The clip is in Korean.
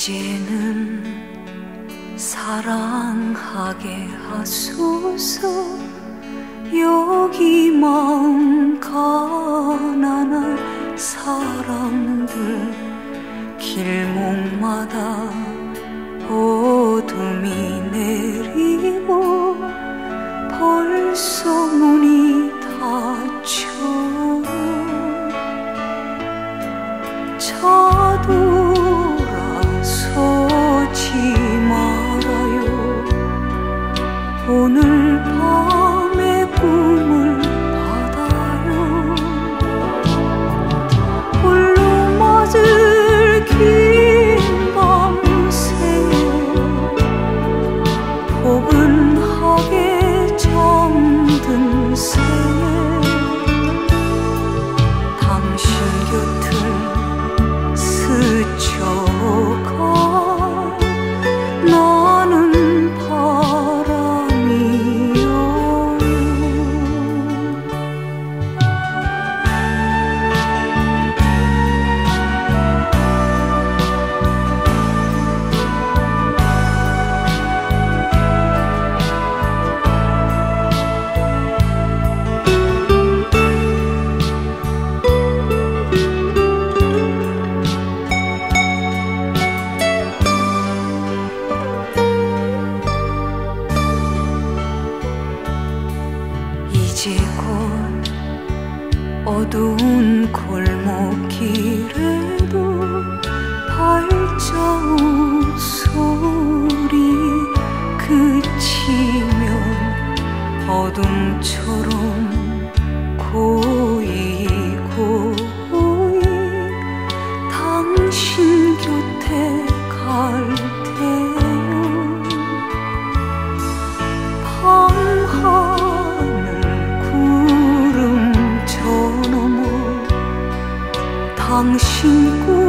이제는 사랑하게 하소서. 여기 마음 가난한 사람들 길목마다 어둠이 내리고 벌써 문이 닫혀 차돌아서지 말아요. 오늘 밤의 꿈을 받아요. 홀로 맞을 긴 밤새요. 포근하게 잠든 새에 당신 곁을 스쳐가 나는 바람이요. 이제 곧 어두운 골목길에도 발자국 소리 그치면 어둠처럼 고이 고이 당신 곁에 갈 테요. 밤하늘 구름 저 너머 당신 꿈